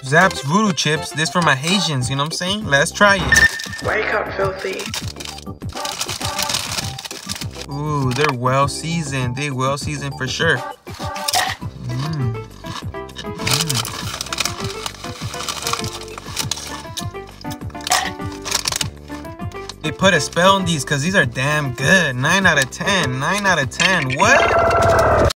Zapps voodoo chips. This for my Haitians, you know what I'm saying? Let's try it. Wake up, filthy. Ooh, they're well seasoned. They well seasoned for sure. They put a spell on these because these are damn good. 9 out of 10. 9 out of 10. What?